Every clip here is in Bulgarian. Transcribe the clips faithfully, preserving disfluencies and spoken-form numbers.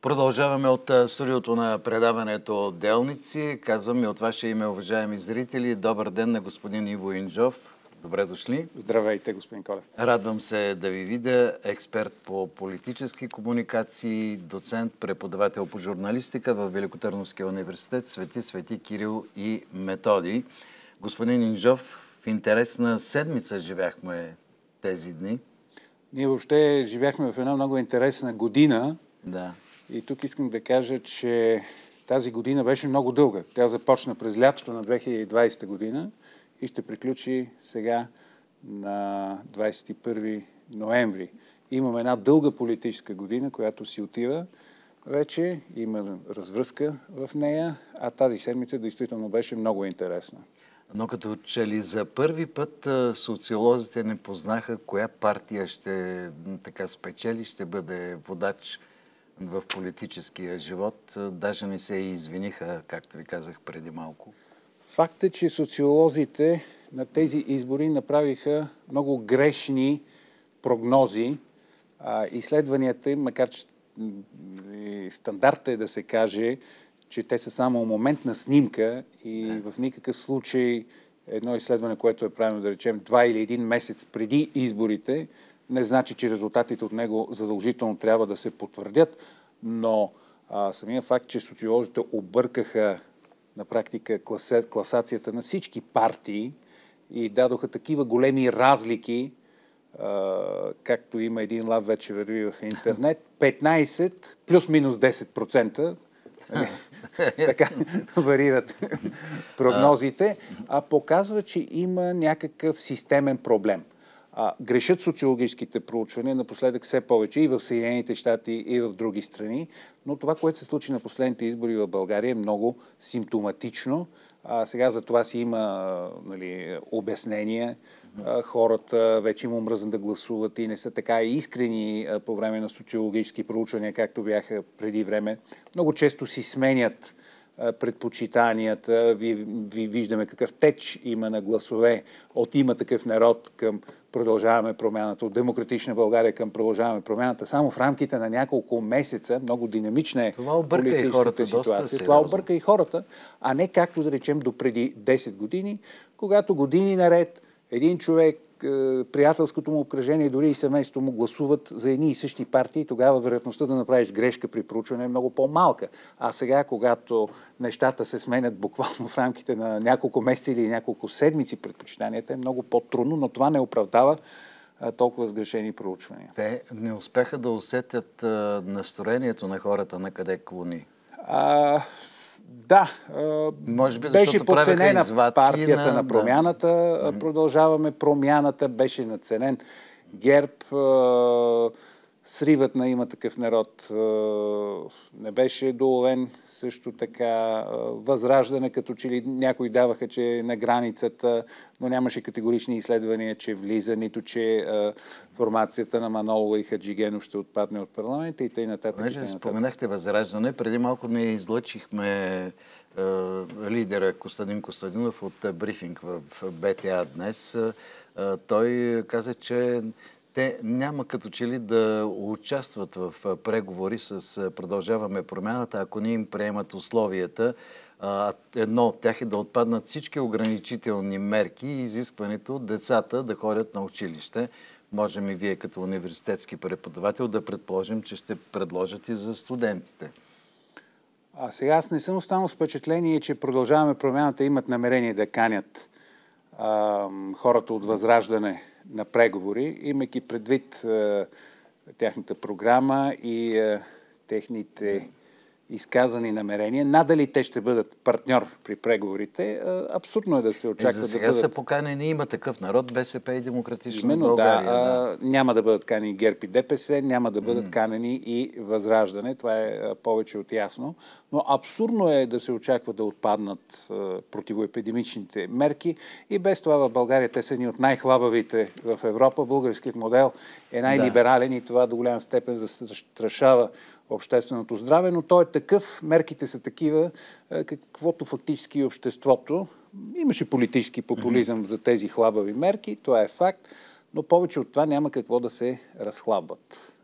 Продължаваме от студиото на предаването Делници. Казваме от ваше име, уважаеми зрители, добър ден на господин Иво Инджов. Добре дошли. Здравейте, господин Колев. Радвам се да ви видя. Експерт по политически комуникации, доцент, преподавател по журналистика в Великотърновския университет Свети Свети Кирил и Методий. Господин Инджов, в интересна седмица живяхме тези дни. Ние въобще живяхме в една много интересна година. Да. И тук искам да кажа, че тази година беше много дълга. Тя започна през лятото на две хиляди и двадесета година и ще приключи сега на двадесет и първи ноември. Имаме една дълга политическа година, която си отива вече. Има развръзка в нея, а тази седмица действително беше много интересна. Но като че ли за първи път социолозите не познаха коя партия ще така спечели, ще бъде водач в политическия живот. Даже не се и извиниха, както ви казах преди малко. Факт е, че социолозите на тези избори направиха много грешни прогнози. Изследванията им, макар че стандарт е да се каже, че те са само моментна снимка и в никакъв случай едно изследване, което е правено, да речем, два или един месец преди изборите, не значи, че резултатите от него задължително трябва да се потвърдят, но а, самия факт, че социолозите объркаха на практика класа, класацията на всички партии и дадоха такива големи разлики, а, както има един лав вече върви в интернет, петнадесет плюс-минус десет процента, така варират прогнозите, а показва, че има някакъв системен проблем. А, грешат социологическите проучвания напоследък все повече и в Съединените щати, и в други страни, но това, което се случи на последните избори в България, е много симптоматично. А, сега за това си има нали, обяснение. А, хората вече им омръзнат да гласуват и не са така искрени а, по време на социологически проучвания, както бяха преди време. Много често си сменят предпочитанията. Ви, ви виждаме какъв теч има на гласове от Има такъв народ към Продължаваме промяната, от Демократична България към Продължаваме промяната. Само в рамките на няколко месеца, много динамична е политическата ситуация. Това обърка и хората, а не както да речем до преди десет години, когато години наред един човек, приятелското му обкръжение, дори и семейството му гласуват за едни и същи партии, тогава вероятността да направиш грешка при проучване е много по-малка. А сега, когато нещата се сменят буквално в рамките на няколко месеца или няколко седмици, предпочитанията е много по-трудно, но това не оправдава а, толкова сгрешени проучвания. Те не успяха да усетят а, настроението на хората на къде клони. А... Да, може би, беше подценена партията на, на промяната, да. Продължаваме промяната, беше надценен ГЕРБ, сривът на Има такъв народ не беше доловен, също така Възраждане, като че ли някои даваха, че е на границата, но нямаше категорични изследвания, че влиза, нито че формацията на Манолова и Хаджигенов ще отпадне от парламента и т.н. Понеже споменахте Възраждане, преди малко ние излъчихме е, лидера Костадин Костадинов от брифинг в БТА днес. Е, той каза, че те няма като че ли да участват в преговори с Продължаваме промяната, ако не им приемат условията. Едно от тях е да отпаднат всички ограничителни мерки и изискването децата да ходят на училище. Можем и вие като университетски преподавател да предположим, че ще предложат и за студентите. А сега аз не съм останал с впечатление, че Продължаваме промяната имат намерение да канят а, хората от Възраждане на преговори, имайки предвид е, тяхната програма и е, техните изказани намерения. Надали те ще бъдат партньор при преговорите. Е, абсурдно е да се очаква да сега бъдат... са поканени Има такъв народ, БСП и Демократична Именно, България. Да, да. Няма да бъдат канени ГЕРБ и ДПС, няма да бъдат mm. канени и Възраждане. Това е повече от ясно. Но абсурдно е да се очаква да отпаднат а, противоепидемичните мерки. И без това в България те са едни от най-хлабавите в Европа. Българският модел е най-либерален да. И това до голяма степен застрашава общественото здраве, но той е такъв, мерките са такива, каквото фактически обществото. Имаше политически популизъм mm-hmm. за тези хлабави мерки, това е факт, но повече от това няма какво да се разхлабват.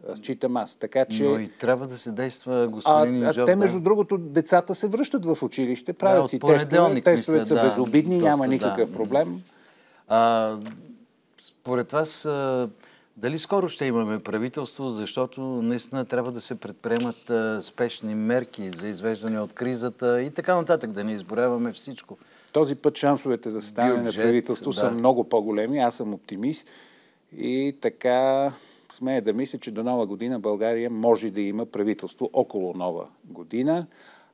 Считам аз. Така че... Но и трябва да се действа, А, господин а Инджов. те, Да. между другото, децата се връщат в училище, Да, правят от си тестове. понеделник, Тестовете мисля, са да, безобидни, доста, няма никакъв да. проблем. А, според вас, а, дали скоро ще имаме правителство, защото наистина трябва да се предприемат а, спешни мерки за извеждане от кризата и така нататък, да не изборяваме всичко. Този път шансовете за съставяне на правителство да. са много по-големи. Аз съм оптимист и така смея да мисля, че до нова година България може да има правителство около нова година.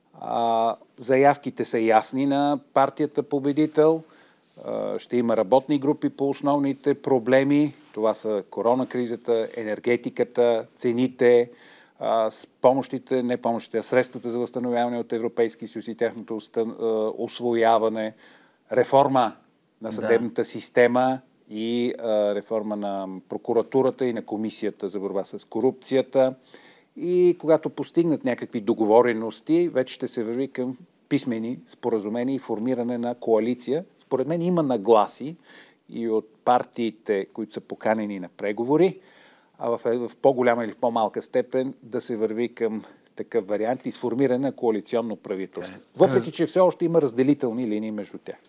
А, заявките са ясни на партията победител. А, ще има работни групи по основните проблеми. Това са коронакризата, енергетиката, цените, а, с помощите, не помощите, а средствата за възстановяване от Европейски съюз и тяхното устан, а, усвояване, реформа на съдебната да. система и а, реформа на прокуратурата и на комисията за борба с корупцията. И когато постигнат някакви договорености, вече ще се върви към писмени споразумения и формиране на коалиция. Според мен има нагласи и от партиите, които са поканени на преговори, а в, в по-голяма или в по-малка степен да се върви към такъв вариант и сформиране на коалиционно правителство. Въпреки че все още има разделителни линии между тях.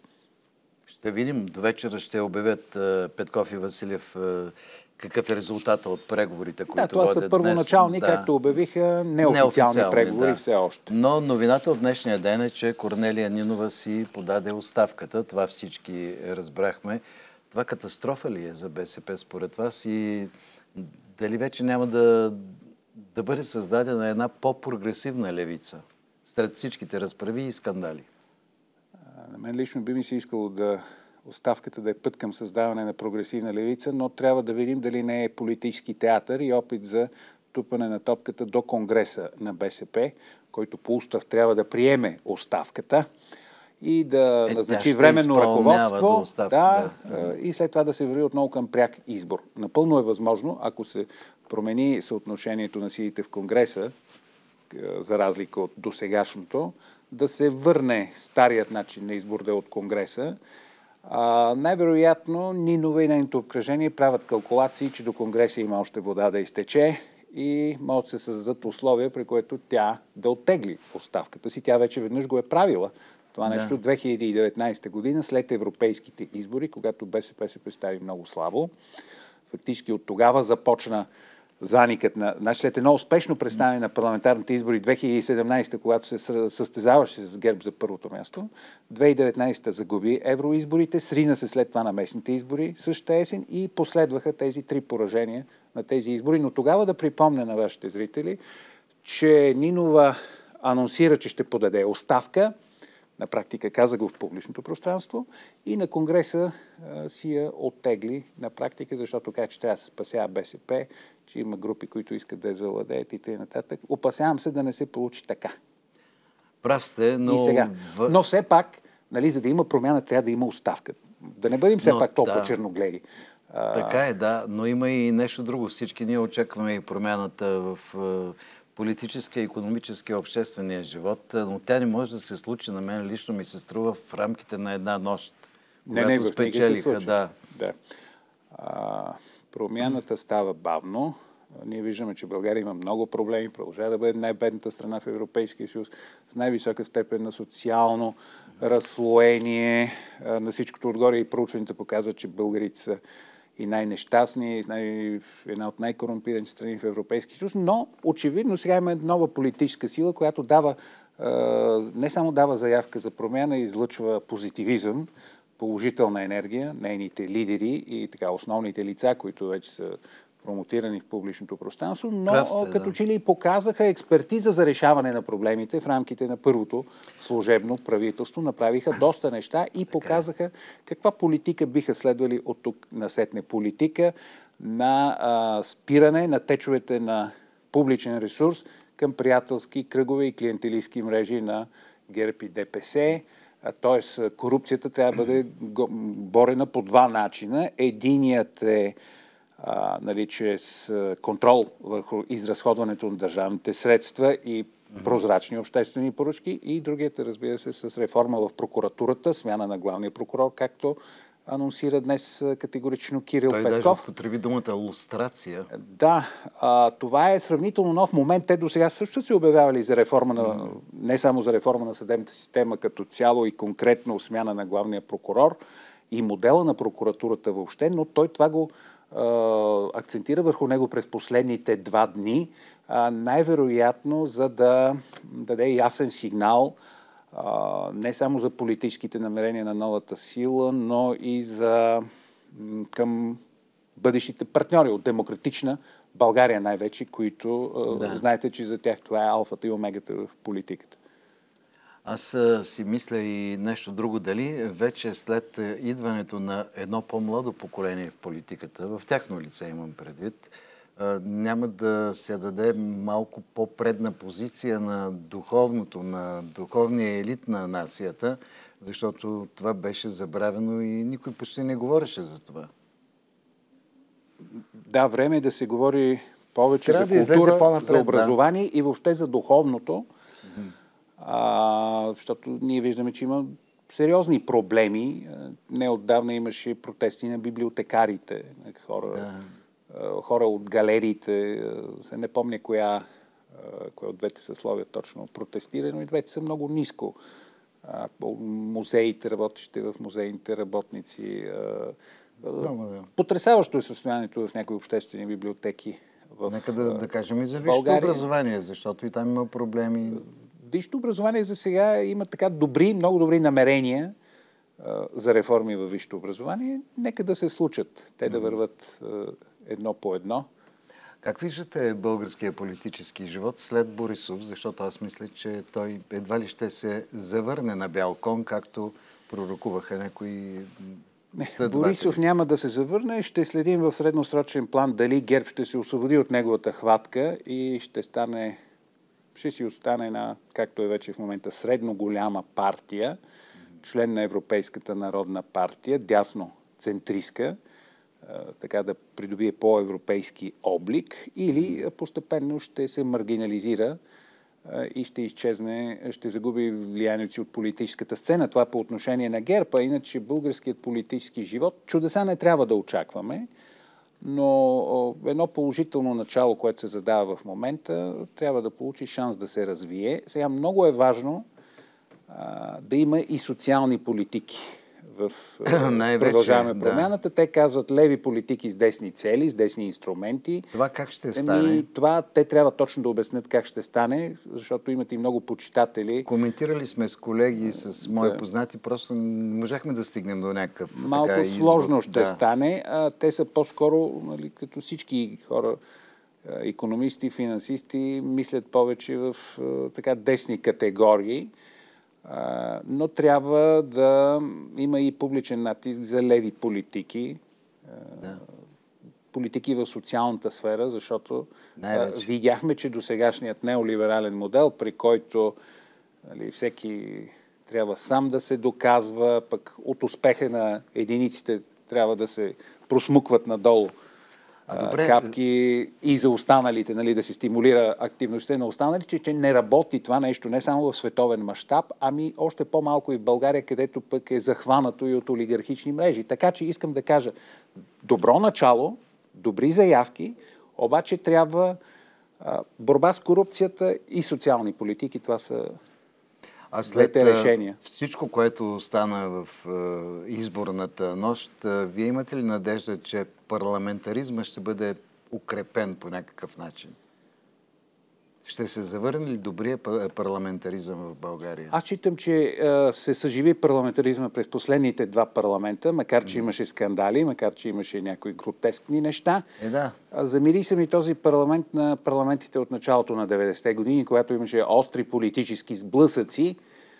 Ще видим. До вечера ще обявят Петков и Василев какъв е резултата от преговорите, които водят днес. Да, това са първоначални, днес. както обявиха, неофициални, неофициални преговори да. все още. Но новината от днешния ден е, че Корнелия Нинова си подаде оставката. Това всички разбрахме. Това катастрофа ли е за БСП според вас и дали вече няма да, да бъде създадена една по-прогресивна левица сред всичките разправи и скандали? На мен лично би ми се искало да оставката да е път към създаване на прогресивна левица, но трябва да видим дали не е политически театър и опит за тупане на топката до Конгреса на БСП, който по устав трябва да приеме оставката и да е, назначи временно ръководство оставка, да, да. И след това да се върви отново към пряк избор. Напълно е възможно, ако се промени съотношението на силите в Конгреса, за разлика от досегашното, да се върне старият начин на избор да е от Конгреса. А, най-вероятно Нинова и нейното обкръжение правят калкулации, че до Конгреса има още вода да изтече и могат да се създадат условия, при което тя да оттегли оставката си. Тя вече веднъж го е правила. Това нещо в две хиляди и деветнадесета година, след европейските избори, когато БСП се представи много слабо. Фактически от тогава започна заникът на... Значи след едно успешно представяне на парламентарните избори две хиляди и седемнадесета, когато се състезаваше с ГЕРБ за първото място, две хиляди и деветнадесета загуби евроизборите, срина се след това на местните избори същата есен и последваха тези три поражения на тези избори. Но тогава да припомня на вашите зрители, че Нинова анонсира, че ще подаде оставка, на практика каза го в публичното пространство и на Конгреса а, си я оттегли на практика, защото каза, че трябва да се спасява БСП, че има групи, които искат да я завладеят и т.н. Опасявам се да не се получи така. Прав сте, но... И сега. Но все пак, нали, за да има промяна, трябва да има оставка. Да не бъдем все но, пак толкова да. черногледи. Така е, да, но има и нещо друго. Всички ние очакваме и промяната в политическия, икономическия, обществения живот, но тя не може да се случи, на мен лично ми се струва, в рамките на една нощ, не, когато не, спечелиха. Да. Да. А, промяната става бавно. Ние виждаме, че България има много проблеми, продължава да бъде най-бедната страна в Европейския съюз, с най-висока степен на социално разслоение. На всичкото отгоре и проучването показват, че българите са и най-нещастни, най- една от най-корумпираните страни в Европейския съюз, но очевидно сега има нова политическа сила, която дава, не само дава заявка за промяна, излъчва позитивизъм, положителна енергия, нейните лидери и така основните лица, които вече са промотирани в публичното пространство, но сте, като да. че ли и показаха експертиза за решаване на проблемите в рамките на първото служебно правителство. Направиха доста неща и показаха каква политика биха следвали от тук насетне. Политика на а, спиране на течовете на публичен ресурс към приятелски кръгове и клиентелистки мрежи на ГЕРБ и ДПС. Тоест, корупцията трябва да бъде борена по два начина. Единият е а, нали, чрез контрол върху изразходването на държавните средства и прозрачни обществени поръчки, и другият, разбира се, с реформа в прокуратурата, смяна на главния прокурор, както анонсира днес категорично Кирил Той Петков. Той даже употреби думата лустрация. Да, а, това е сравнително нов момент. Те до сега също са се обявявали за реформа на, mm. не само за реформа на съдебната система като цяло и конкретно смяна на главния прокурор и модела на прокуратурата въобще, но той това го а, акцентира върху него през последните два дни, а, най-вероятно за да даде ясен сигнал а, не само за политическите намерения на новата сила, но и за към бъдещите партньори от демократична България най-вече, които да. знаете, че за тях това е алфата и омегата в политиката. Аз а, си мисля и нещо друго. Дали вече след идването на едно по-младо поколение в политиката, в тяхно лице имам предвид, а, няма да се даде малко по-предна позиция на духовното, на духовния елит на нацията, защото това беше забравено и никой почти не говореше за това. Да, време е да се говори повече Трябва за да култура, за образование да. и въобще за духовното, mm-hmm. а, защото ние виждаме, че има сериозни проблеми. Неотдавна имаше протести на библиотекарите, хора, да. хора от галериите, се не помня коя, коя от двете съсловия точно протестира, но и двете са много ниско. Музеите, работещите в музейните работници. Много, да. Потресаващо е състоянието в някои обществени библиотеки в Нека да, да кажем и за висшето образование, защото и там има проблеми. Висшето образование за сега има така добри, много добри намерения а, за реформи във висшето образование. Нека да се случат. Те да върват а, едно по едно. Как виждате българския политически живот след Борисов? Защото аз мисля, че той едва ли ще се завърне на бял кон, както пророкуваха някои... Не, Борисов няма да се завърне. Ще следим в средносрочен план дали ГЕРБ ще се освободи от неговата хватка и ще стане, ще си остане една, както е вече в момента, средно голяма партия, член на Европейската народна партия, дясно-центристка, така да придобие по-европейски облик, или постепенно ще се маргинализира и ще изчезне, ще загуби влиянието си от политическата сцена. Това по отношение на ГЕРБ, а иначе българският политически живот чудеса не трябва да очакваме, но едно положително начало, което се задава в момента, трябва да получи шанс да се развие. Сега много е важно а, да има и социални политики в Продължаваме промяната. Да. Те казват леви политики с десни цели, с десни инструменти. Това как ще стане? Еми, това те трябва точно да обяснят как ще стане, защото имат и много почитатели. Коментирали сме с колеги, с мои да. познати, просто не можахме да стигнем до някакъв Малко така, сложно извод. ще да. стане. А, те са по-скоро, нали, като всички хора, икономисти, финансисти, мислят повече в така десни категории. Uh, но трябва да има и публичен натиск за леви политики, uh, да. политики в социалната сфера, защото uh, видяхме, че досегашният неолиберален модел, при който нали, всеки трябва сам да се доказва, пък от успеха на единиците трябва да се просмукват надолу А, добре. капки и за останалите, нали, да се стимулира активността на останалите, че не работи това нещо не само в световен мащаб, ами още по-малко и в България, където пък е захванато и от олигархични мрежи. Така че искам да кажа, добро начало, добри заявки, обаче трябва а, борба с корупцията и социални политики. Това са А след двете решения. Всичко, което стана в е, изборната нощ, е, вие имате ли надежда, че парламентаризма ще бъде укрепен по някакъв начин? Ще се завърне ли добрия парламентаризъм в България? Аз считам, че е, се съживи парламентаризма през последните два парламента, макар че имаше скандали, макар че имаше някои гротескни неща. Е, да. Замири се ми този парламент на парламентите от началото на деветдесетте години, когато имаше остри политически сблъсъци.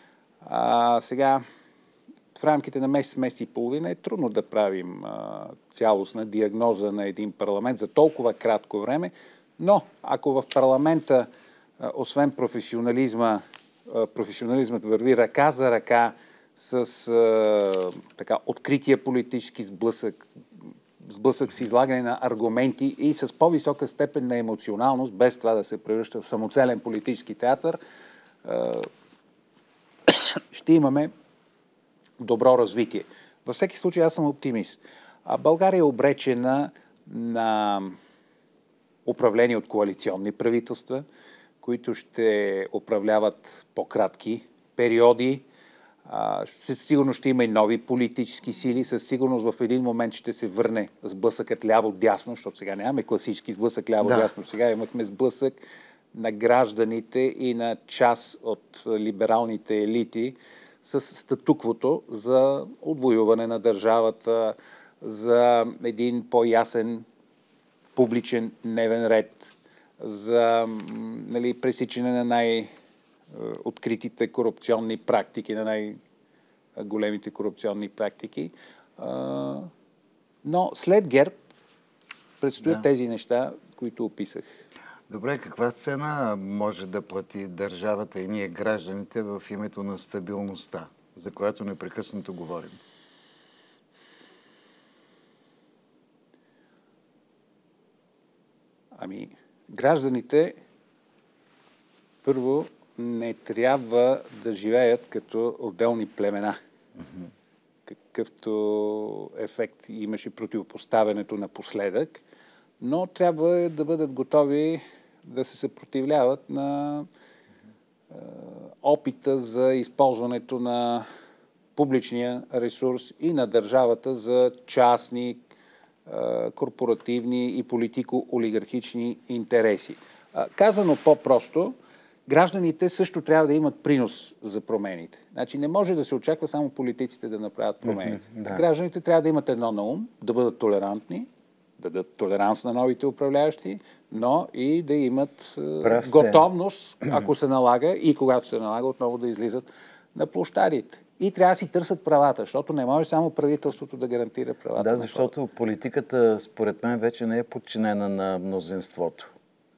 А, сега, в рамките на месец, месец и половина е трудно да правим а, цялостна диагноза на един парламент за толкова кратко време, но ако в парламента, а, освен професионализма, а, професионализмът върви ръка за ръка с а, така, открития политически сблъсък, сблъсък с излагане на аргументи и с по-висока степен на емоционалност, без това да се превръща в самоцелен политически театър, а, ще имаме добро развитие. Във всеки случай аз съм оптимист. А България е обречена на управление от коалиционни правителства, които ще управляват по-кратки периоди. Със сигурност ще има и нови политически сили. Със сигурност в един момент ще се върне сблъсъкът ляво-дясно, защото сега нямаме класически сблъсък ляво-дясно. Да. Сега имахме сблъсък на гражданите и на част от либералните елити с статуквото за отвоюване на държавата, за един по-ясен публичен дневен ред, за нали, пресичане на най-откритите корупционни практики, на най-големите корупционни практики. Но след ГЕРБ предстоят да. тези неща, които описах. Добре, каква цена може да плати държавата и ние гражданите в името на стабилността, за която непрекъснато говорим? Ами, гражданите първо не трябва да живеят като отделни племена. Mm-hmm. Какъвто ефект имаше противопоставянето напоследък, но трябва да бъдат готови да се съпротивляват на е, опита за използването на публичния ресурс и на държавата за частни, корпоративни и политико-олигархични интереси. Казано по-просто, гражданите също трябва да имат принос за промените. Значи не може да се очаква само политиците да направят промените. Mm-hmm, да. Гражданите трябва да имат едно на ум, да бъдат толерантни, да дадат толеранс на новите управляващи, но и да имат е, готовност, ако се налага и когато се налага, отново да излизат на площадите. И трябва да си търсят правата, защото не може само правителството да гарантира правата. Да, защото политиката, според мен, вече не е подчинена на мнозинството.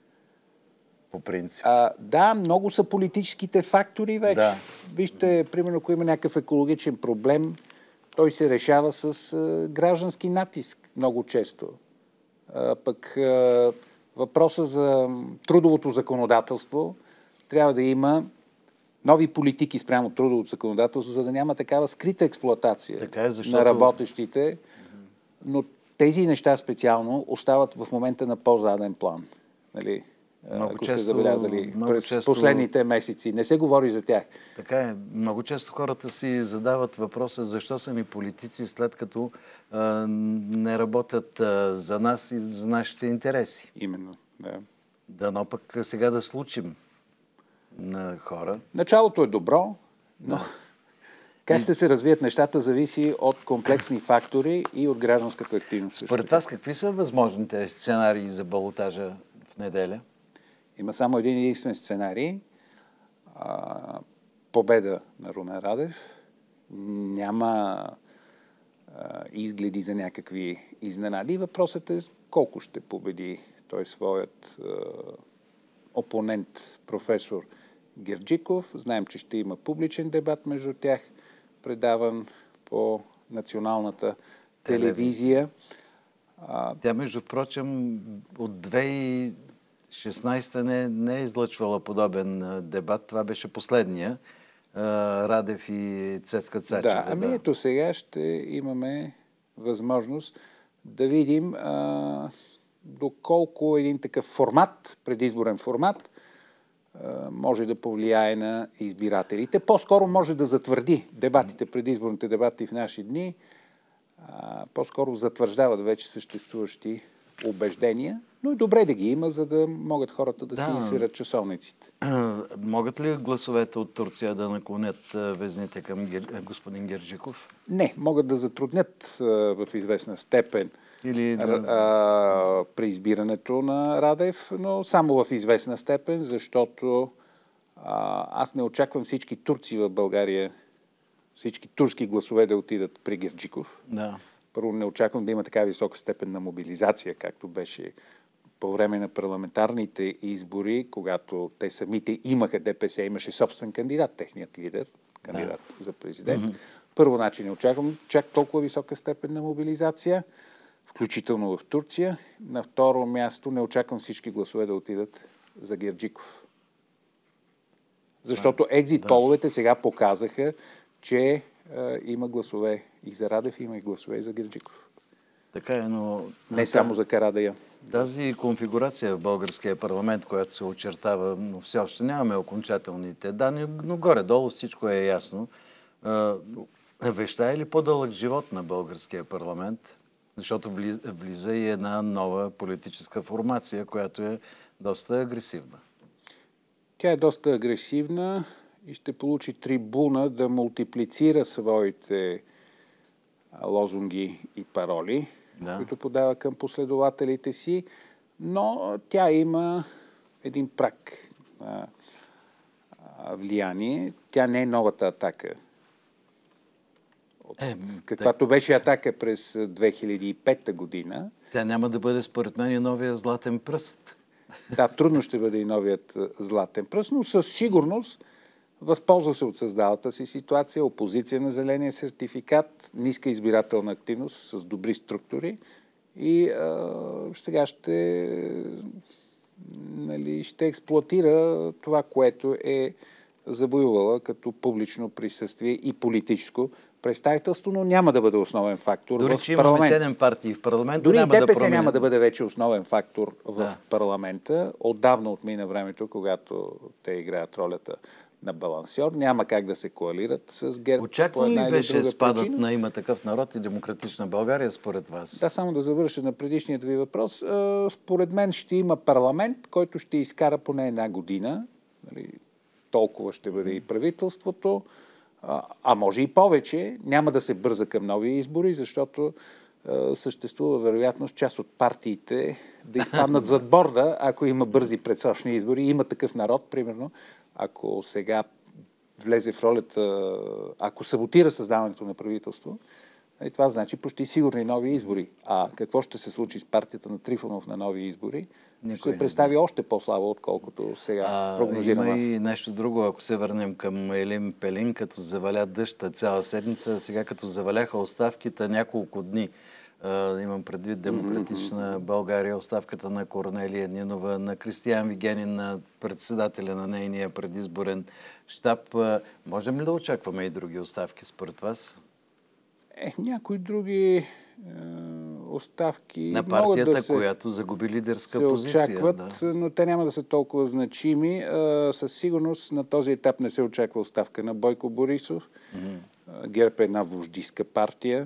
По принцип. А, да, много са политическите фактори вече. Да. Вижте, примерно, ако има някакъв екологичен проблем, той се решава с а, граждански натиск много често. А, пък а, въпроса за трудовото законодателство трябва да има нови политики спрямо трудовото законодателство, за да няма такава скрита експлоатация така е, защото... на работещите. Но тези неща специално остават в момента на по-заден план. Нали? Много ако често, сте забелязали през често... последните месеци. Не се говори за тях. Така е. Много често хората си задават въпроса защо са ни политици, след като а, не работят а, за нас и за нашите интереси. Именно, да. Дано пък сега да случим на хора. Началото е добро, но да. Как ще се развият нещата, зависи от комплексни фактори и от гражданската активност. Според вас, какви са възможните сценарии за балотажа в неделя? Има само един единствен сценарий. А, победа на Румен Радев. Няма а, изгледи за някакви изненади. Въпросът е колко ще победи той своят а, опонент, професор Герджиков. Знаем, че ще има публичен дебат между тях, предаван по националната телевизия. Тя, между прочим, от две хиляди и шестнадесета не, не е излъчвала подобен дебат. Това беше последния. Радев и Цецка Цачева. Да, ами да. Ето сега ще имаме възможност да видим а, доколко един такъв формат, предизборен формат, може да повлияе на избирателите. По-скоро може да затвърди дебатите, предизборните дебати в наши дни, по-скоро затвърждават вече съществуващи убеждения, но е добре да ги има, за да могат хората да, да. си свират часовниците. Могат ли гласовете от Турция да наклонят везните към Гер... господин Герджиков? Не, могат да затруднят в известна степен Или да... а, при избирането на Радев, но само в известна степен, защото а, аз не очаквам всички турци в България, всички турски гласове да отидат при Герджиков. Да. Първо, не очаквам да има така висока степен на мобилизация, както беше по време на парламентарните избори, когато те самите имаха, ДПС имаше собствен кандидат, техният лидер, кандидат да. за президент. Mm-hmm. Първо, начин не очаквам чак толкова висока степен на мобилизация, включително в Турция. На второ място не очаквам всички гласове да отидат за Герджиков. Защото екзит половете сега показаха, че а, има гласове и за Радев, има и гласове и за Герджиков. Така е, но... Не само за Карадайъ. Тази конфигурация в българския парламент, която се очертава, но все още нямаме окончателните данни, но горе-долу всичко е ясно. Вещае ли по-дълъг живот на българския парламент? Защото влиза и една нова политическа формация, която е доста агресивна. Тя е доста агресивна и ще получи трибуна да мултиплицира своите лозунги и пароли, да, които подава към последователите си, но тя има един праг на влияние. Тя не е новата Атака. От, е, каквато да... беше Атака през две хиляди и пета година. Тя няма да бъде, според мен, и новия златен пръст. Да, трудно ще бъде и новият златен пръст, но със сигурност възползва се от създалата си ситуация, опозиция на зеления сертификат, ниска избирателна активност с добри структури и а, сега ще, нали, ще експлоатира това, което е завоювала като публично присъствие и политическо представителство, но няма да бъде основен фактор Дори, в че парламента. имаме седем партии в парламента, Дори няма ДПС да променим. няма да бъде вече основен фактор в да. парламента. Отдавна отмина времето, когато те играят ролята на балансьор. Няма как да се коалират с ГЕРБ. Очакван ли беше спадът причина на Има такъв народ и Демократична България, според вас? Да, само да завърша на предишният ви въпрос. Според мен ще има парламент, който ще изкара поне една година. Толкова ще бъде и правителството. А може и повече. Няма да се бърза към нови избори, защото съществува вероятност част от партиите да изпаднат зад борда, ако има бързи предсрочни избори. Има такъв народ, примерно, ако сега влезе в ролята, ако саботира създаването на правителство, и това значи почти сигурни нови избори. А какво ще се случи с партията на Трифонов на нови избори? Никой ще се представи още по-слабо, отколкото сега а, прогнозирам аз. Има и нещо друго, ако се върнем към Елин Пелин, като заваля дъжта цяла седмица, сега като заваляха оставките няколко дни. Uh, имам предвид Демократична България, оставката на Корнелия Нинова, на Кристиян Вигенин, на председателя на нейния предизборен щаб. Uh, можем ли да очакваме и други оставки според вас? Е, някои други е, оставки на партията, да се, която загуби лидерска се позиция. очакват, да. но те няма да са толкова значими. Е, със сигурност на този етап не се очаква оставка на Бойко Борисов. Mm-hmm. ГЕРБ е една вождистка партия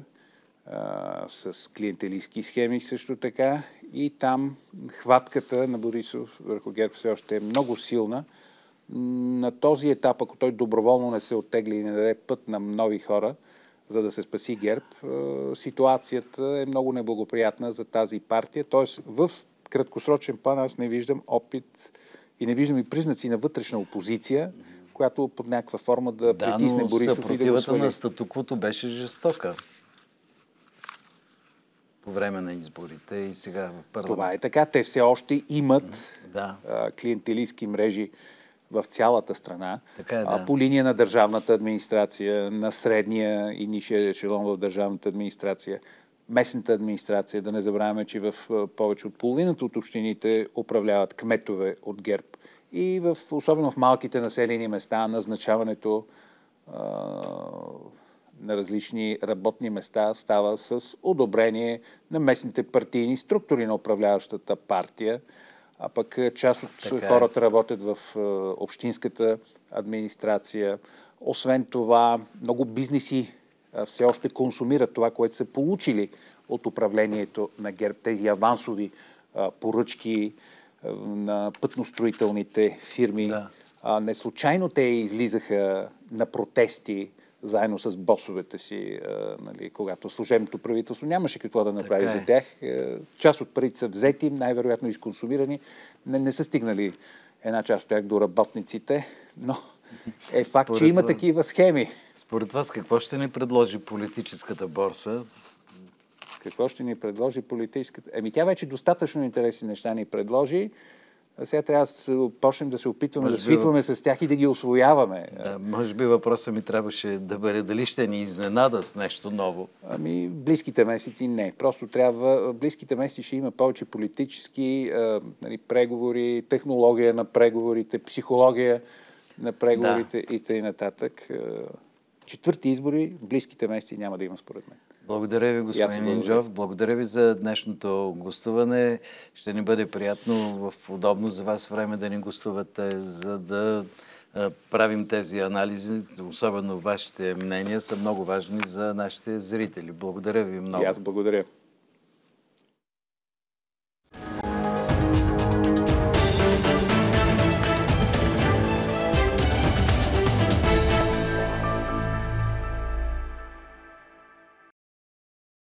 с клиентелистки схеми също така. И там хватката на Борисов върху ГЕРБ все още е много силна. На този етап, ако той доброволно не се оттегли и не даде път на нови хора, за да се спаси ГЕРБ, ситуацията е много неблагоприятна за тази партия. Тоест в краткосрочен план аз не виждам опит и не виждам и признаци на вътрешна опозиция, която под някаква форма да, да притисне Борисов и да го свали. Да, но съпротивата на статуквото беше жестока по време на изборите и сега в парламент. Това е така. Те все още имат да. клиентелистки мрежи в цялата страна. Така е, да. По линия на държавната администрация, на средния и нишия ешелон в държавната администрация, местната администрация. Да не забравяме, че в повече от половината от общините управляват кметове от ГЕРБ. И в, особено в малките населени места, назначаването а, на различни работни места става с одобрение на местните партийни структури на управляващата партия, а пък част от така хората е. работят в е, общинската администрация. Освен това, много бизнеси е, все още консумират това, което са получили от управлението на ГЕРБ, тези авансови е, поръчки е, на пътностроителните фирми. Да. А, не случайно те излизаха на протести заедно с босовете си, а, нали, когато служебното правителство нямаше какво да направи за тях. Част от парите са взети, най-вероятно изконсумирани. Не, не са стигнали една част от тях до работниците, но е факт, според че има това, такива схеми. Според вас какво ще ни предложи политическата борса? Какво ще ни предложи политическата? Еми тя вече достатъчно интересни неща ни предложи. А сега трябва да почнем да се опитваме може да свикваме би... с тях и да ги усвояваме. Да, може би въпросът ми трябваше да бъде дали ще ни изненада с нещо ново. Ами, близките месеци не. Просто трябва... Близките месеци ще има повече политически а, нали, преговори, технология на преговорите, психология на преговорите да. и т.н. четвърти избори в близките месеци няма да има, според мен. Благодаря ви, господин Инджов. Благодаря ви за днешното гостуване. Ще ни бъде приятно в удобно за вас време да ни гостувате, за да правим тези анализи. Особено вашите мнения са много важни за нашите зрители. Благодаря ви много. И аз благодаря.